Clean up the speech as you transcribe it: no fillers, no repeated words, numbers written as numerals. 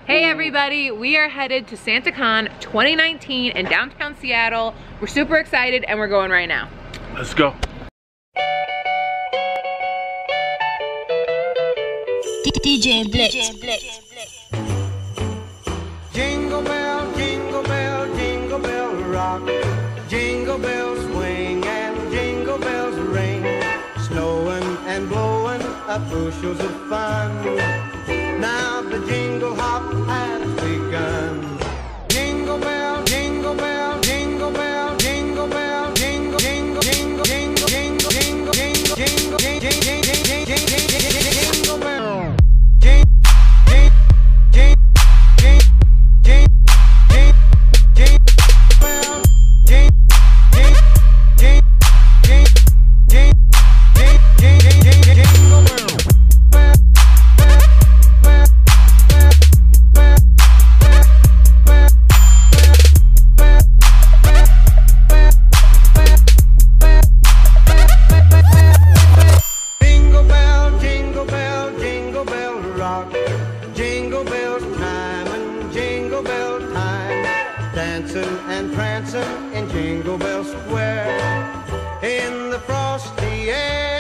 Hey everybody, we are headed to SantaCon 2019 in downtown Seattle. We're super excited and we're going right now. Let's go. DJ Blitz. Jingle bell, jingle bell, jingle bell rock. Jingle bells swing and jingle bells ring. Snowing and blowing up bushels of fun. Now the jingle hop has begun. Jingle bell, jingle bell, jingle bell, jingle bell, jingle, jingle, jingle, jingle, jingle, jingle, jingle, jingle, jingle, jingle bell. Jingle bells time and jingle bell time, dancing and prancing in Jingle Bell Square, in the frosty air.